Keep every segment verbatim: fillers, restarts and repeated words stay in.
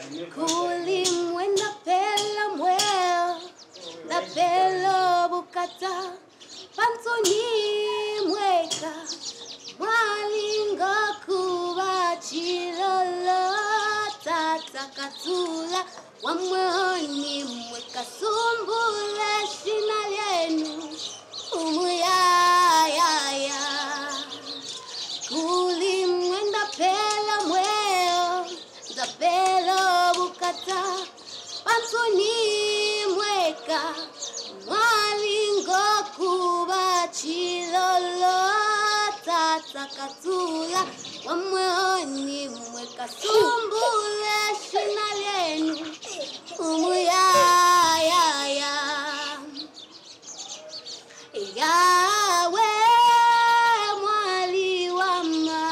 kulimwenda pela mweo na pelo bukata pantoni mweka mwalingo kuba chilolo tata katula wamwoni mweka sumbule shina lyenu umuyayaya kulimwenda pela mweo na pelo bukata pantoni mweka mwalingo kuba chilolo tata katula wamwoni mweka sumbule shina lyenu umuyayaya yawe mwali wama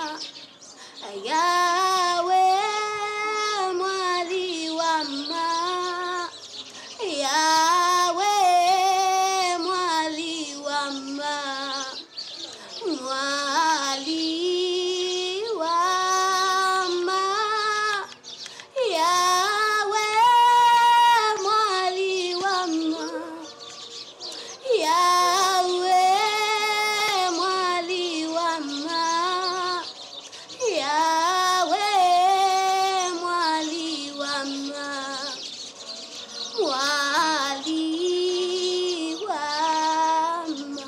yawe mwali wama yawe mwali wama mwali wama yawe mwali wama yawe mwali wama yawe mwali wama mwali wama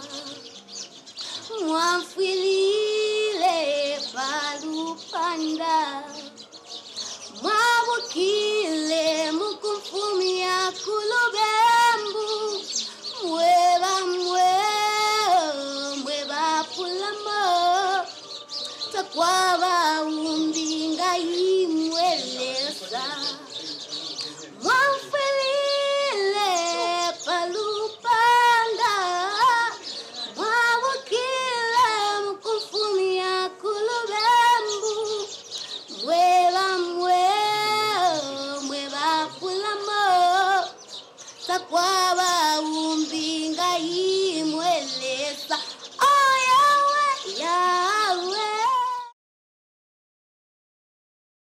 mwamfilile palupanda mwabukile mukumfumia kulubembu mweba mweo mweba pulamo takwaba umbinga imweleza mwamfilile palupanda mwabukile mukumfumia kulubembu mweba mweo mweba pulamo takwa